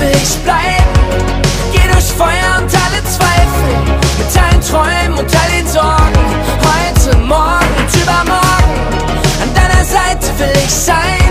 will ich bleiben. Geh durch Feuer und alle Zweifel, mit allen Träumen und all den Sorgen. Heute, morgen und übermorgen, an deiner Seite will ich sein.